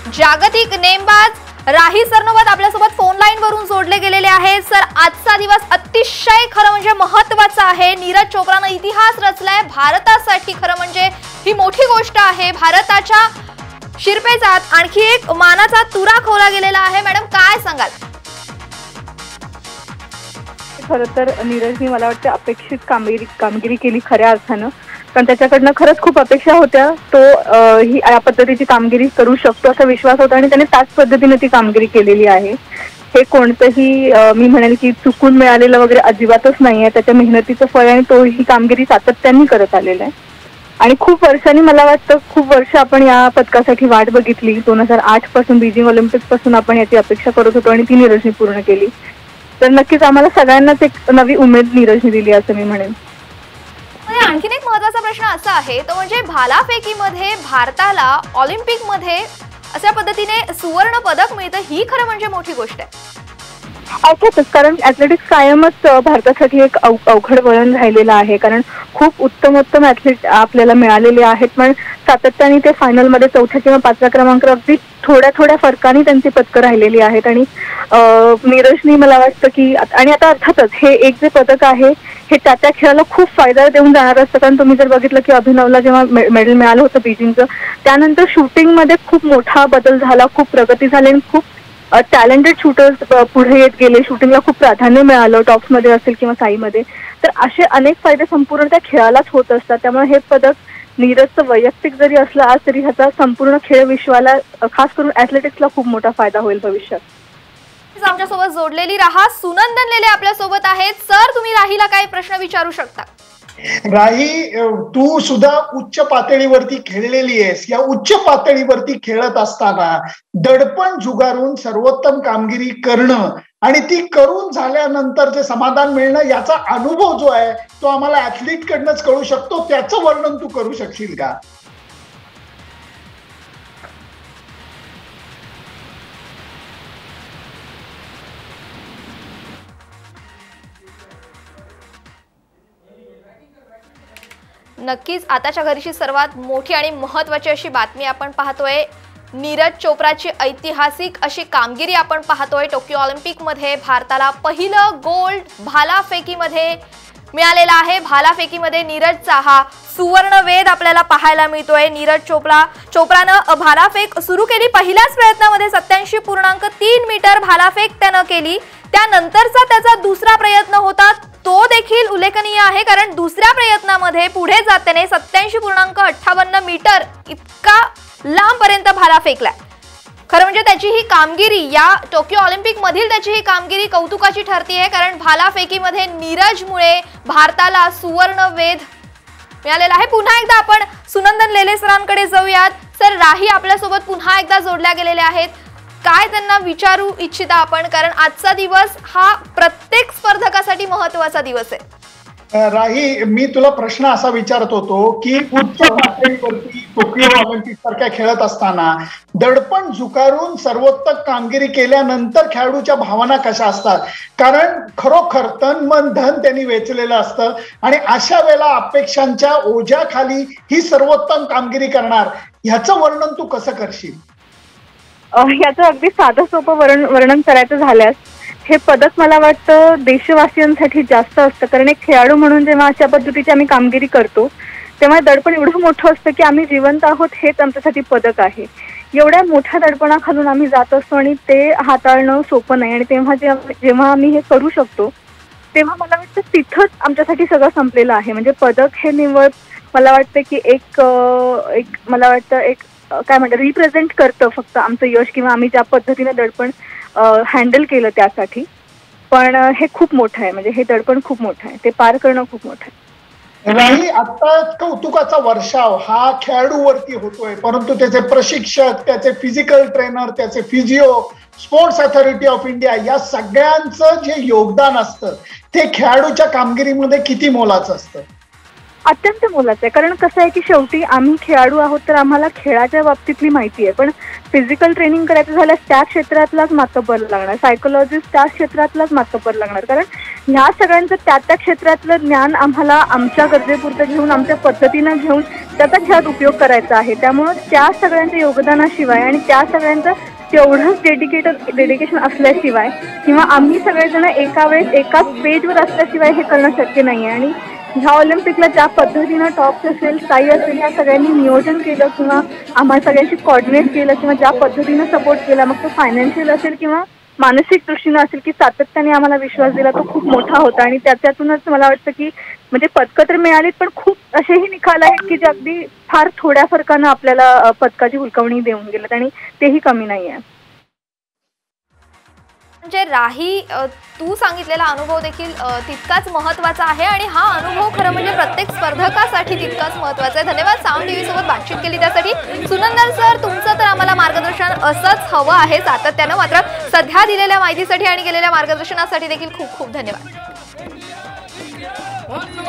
जागतिक नेमबाज राही सरनोबत आपल्यासोबत फोन लाईन वरून जोडले गेलेले आहे। सर, आजचा दिवस अतिशय खरं म्हणजे महत्त्वाचा आहे। नीरज चोप्राने इतिहास रचलाय भारतासाठी। खरं म्हणजे ही मोठी गोष्ट आहे। भारताच्या शिरपेचात आणखी एक मानाचा तुरा खोवला गेलेला आहे। मॅडम, काय सांगाल? खरं तर नीरजनी मला वाटतं अपेक्षित कामगिरी केली खऱ्या अर्थानं, कारण त्याच्याकडनं खरंच खूप अपेक्षा होत्या। तो ही या पद्धतीची कामगिरी करू शकतो असा विश्वास होता आणि त्याने त्याच पद्धतीने ती कामगिरी केलेली आहे। हे कोणतंही मी म्हणेल की चुकून मिळालेलं वगैरे अजिबातच नाहीये। त्याच्या मेहनतीचं फळ आणि तो ही कामगिरी सातत्याने करत आलेला आहे आणि खूप वर्षांनी मला वाटतं खूप वर्ष आपण या पदकासाठी वाट बघितली। 2008 पासून बीजिंग ऑलिम्पिक्स पासून आपण याची अपेक्षा करत होतो आणि ती नीरजने पूर्ण केली। तर नक्कीच आम्हाला सगळ्यांनाच एक नवी उमेद नीरजने दिली असं मी म्हणेन। आणखीन एक महत्त्वाचा प्रश्न असा आहे, तो म्हणजे भालाफेकीमध्ये भारताला ऑलिम्पिकमध्ये अशा पद्धतीने सुवर्ण पदक मिळतं, ही खरं म्हणजे मोठी गोष्ट आहे। अर्थातच, कारण ऍथलेटिक्स कायमच भारतासाठी एक अवघड वळण राहिलेलं आहे, कारण खूप उत्तम ऍथलीट आपल्याला मिळालेले आहेत, पण सातत्याने ते फायनलमध्ये 4थ्या किंवा 5व्या क्रमांकावर अगदी थोड्या फरकाने त्यांची पदकं राहिलेली आहेत। आणि नीरजनी मला वाटतं की आणि आता अर्थातच हे एक जे पदक आहे हे त्या खेळाला खूप फायदा देऊन जाणार असतं, कारण तुम्ही जर बघितलं की अभिनवला जेव्हा मेडल मिळालं होतं बीजिंगचं, त्यानंतर शूटिंगमध्ये खूप मोठा बदल झाला, खूप प्रगती झाली आणि खूप टॅलेंटेड शूटर्स पुढे येत गेले। शूटिंगला खूप प्राधान्य मिळालं, टॉप्समध्ये असेल किंवा साईमध्ये। तर असे अनेक फायदे संपूर्ण त्या खेळालाच होत असतात। त्यामुळे हे पदक नीरजचं वैयक्तिक जरी असलं आज, तरी ह्याचा संपूर्ण खेळ विश्वाला, खास करून ऍथलेटिक्सला खूप मोठा फायदा होईल भविष्यात। आमच्यासोबत जोडलेली राहा। सुनंदन लेले आपल्या सोबत आहेत। सर, तुम्ही राहीला काही प्रश्न विचारू शकता? राही, तू सुद्धा उच्च पातळीवरती खेळलेली आहेस। या उच्च पातळीवरती खेळत असताना दडपण झुगारून सर्वोत्तम कामगिरी करणं आणि ती करून झाल्यानंतर जे समाधान मिळणं, याचा अनुभव जो आहे तो आम्हाला ऍथलीट कडनंच कळू शकतो। त्याचं वर्णन तू करू शकशील का? नक्कीच आताच्या घडीची सर्वात मोठी आणि महत्त्वाची अशी बातमी आपण पाहतोय। नीरज चोप्राची ऐतिहासिक अशी कामगिरी आपण पाहतोय। टोकियो ऑलिम्पिकमध्ये भारताला पहिलं गोल्ड भालाफेकीमध्ये मिळालेला आहे। भालाफेकीमध्ये नीरजचा हा सुवर्णवेध आपल्याला पाहायला मिळतोय। नीरज चोप्रानं भालाफेक सुरू केली। पहिल्याच प्रयत्नामध्ये 87.3 मीटर भालाफेक त्यानं केली। त्यानंतरचा त्याचा दुसरा प्रयत्न होता, तो देखील उल्लेखनीय आहे, कारण दुसऱ्या प्रयत्नामध्ये पुढे जाताना 87.58 मीटर इतका लांबपर्यंत भाला फेकलाय। खरं म्हणजे त्याची ही कामगिरी, या टोकियो ऑलिम्पिक मधील त्याची ही कामगिरी कौतुकाची ठरतीये, कारण भालाफेकीमध्ये नीरजमुळे भारताला सुवर्णवेध मिळालेला आहे। पुन्हा एकदा आपण सुनंदन लेले सरांकडे जाऊयात। सर, राही आपल्यासोबत पुन्हा एकदा जोडल्या गेलेले आहेत। काय त्यांना विचारू इच्छिता आपण, कारण आजचा दिवस हा प्रत्येक स्पर्धकासाठी महत्त्वाचा दिवस आहे। राही, मी तुला प्रश्न असा विचारत होतो की उच्च पातळीवरती टोकियो ऑलिम्पिक सारख्या खेळत असताना दडपण झुकारून सर्वोत्तम कामगिरी केल्यानंतर खेळाडूच्या भावना कशा असतात? कारण खरोखर तन मन धन त्यांनी वेचलेलं असतं आणि अशा वेळेला अपेक्षांच्या ओझ्याखाली ही सर्वोत्तम कामगिरी करणार, ह्याचं वर्णन तू कसं करशील? याचं अगदी साधं सोपं वर्णन करायचं झाल्यास हे पदक मला वाटतं देशवासियांसाठी जास्त असतं, कारण एक खेळाडू म्हणून जेव्हा अशा पद्धतीची आम्ही कामगिरी करतो तेव्हा दडपण एवढं मोठं असतं की आम्ही जिवंत आहोत हेच आमच्यासाठी पदक आहे। एवढ्या मोठ्या दडपणाखालून आम्ही जात असतो आणि ते हाताळणं सोपं नाही, आणि तेव्हा जेव्हा आम्ही हे करू शकतो तेव्हा मला वाटतं तिथंच आमच्यासाठी सगळं संपलेलं आहे। म्हणजे पदक हे निवड मला वाटतं की एक मला वाटतं एक काय म्हणतात रिप्रेझेंट करतं फक्त आमचं यश किंवा आम्ही ज्या पद्धतीने दडपण हँडल केलं त्यासाठी, पण हे खूप मोठं आहे। म्हणजे हे दडपण खूप मोठं आहे, ते पार करणं खूप मोठं आहे। राही, आता कौतुकाचा वर्षाव हा खेळाडूवरती होतोय, परंतु त्याचे प्रशिक्षक, त्याचे फिजिकल ट्रेनर, त्याचे physio, sports authority of India, या सगळ्यांचं जे योगदान असतं ते खेळाडूच्या कामगिरीमध्ये किती मोलाचं असतं? अत्यंत मोलाचं आहे, कारण कसं आहे की शेवटी आम्ही खेळाडू आहोत तर आम्हाला खेळाच्या बाबतीतली माहिती आहे, पण फिजिकल ट्रेनिंग करायचं झाल्यास त्या क्षेत्रातलाच मातब्बर लागणार, सायकोलॉजिस्ट त्या क्षेत्रातलाच मातब्बर लागणार, कारण ह्या सगळ्यांचं त्या क्षेत्रातलं ज्ञान आम्हाला आमच्या गरजेपुरतं घेऊन, आमच्या पद्धतीनं घेऊन त्याचा खेळात उपयोग करायचा आहे. त्यामुळं त्या सगळ्यांच्या योगदानाशिवाय आणि त्या सगळ्यांचं तेवढंच डेडिकेशन असल्याशिवाय किंवा आम्ही सगळेजण एका वेळेस एकाच पेजवर असल्याशिवाय हे करणं शक्य नाही आहे. आणि ह्या ऑलिम्पिकला ज्या पद्धतीनं टॉप्स असेल, साई असेल, ह्या सगळ्यांनी नियोजन केलं किंवा आम्हाला सगळ्यांशी कॉर्डिनेट केलं किंवा ज्या पद्धतीनं सपोर्ट केला, मग तो फायनान्शियल असेल किंवा मानसिक दृष्टीनं असेल, की सातत्याने आम्हाला विश्वास दिला, तो खूप मोठा होता. आणि त्याच्यातूनच मला वाटतं की म्हणजे पदकं तर मिळालीत, पण खूप असेही निकाल आहेत की जे अगदी फार थोड्या फरकानं आपल्याला पदकाची हुलकावणी देऊन गेलेत आणि तेही कमी नाही आहे. म्हणजे राही, तू सांगितलेला अनुभव देखील तितकाच महत्त्वाचा आहे आणि हा अनुभव खरं म्हणजे प्रत्येक स्पर्धकासाठी तितकाच महत्त्वाचा आहे. धन्यवाद साऊंड टीव्ही सोबत बातचीत केली त्यासाठी. सुनंदन सर, तुमचं तर आम्हाला मार्गदर्शन असंच हवं आहे सातत्यानं. मात्र सध्या दिलेल्या माहितीसाठी आणि केलेल्या मार्गदर्शनासाठी देखील खूप खूप धन्यवाद.